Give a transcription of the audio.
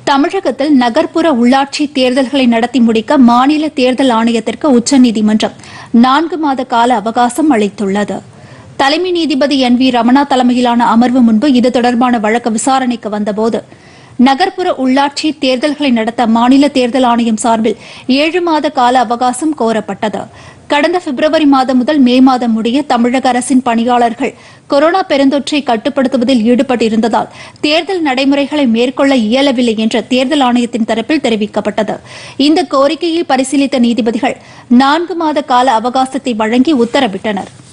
தமிழகத்தில் நகர்ப்புற உள்ளாட்சி தேர்தல்களை நடத்தி முடிக்க மாநில தேர்தல் ஆணையத்திற்கு உச்சநீதிமன்றம் 4 மாத கால அவகாசம் அளித்துள்ளது. தலைமை நீதிபதி என் வி ரமணா தலைமையிலான அமர்வு முன்பு இது தொடர்பான வழக்கு விசாரணைக்கு வந்தபோது நகர்ப்புற உள்ளாட்சி தேர்தல்களை நடத்த மாநில தேர்தல் ஆணையம் சார்பில் 7 மாத கால அவகாசம் கோரப்பட்டது. கடந்த பிப்ரவரி மாதம் முதல் மே மாதம் முடிய தமிழக அரசின் பணியாளர்கள் கொரோனா பெருந்தொற்றை கட்டுப்படுத்துவதில் ஈடுபட்டிருந்ததால் தேர்தல் நடைமுறைகளை மேற்கொள்ள இயலவில்லை என்று தேர்தல் ஆணையத்தின் தரப்பில் தெரிவிக்கப்பட்டது. இந்த கோரிக்கையை பரிசீலித்த நீதிபதிகள் 4 மாத கால அவகாசத்தை வழங்கி உத்தரவிட்டனா்.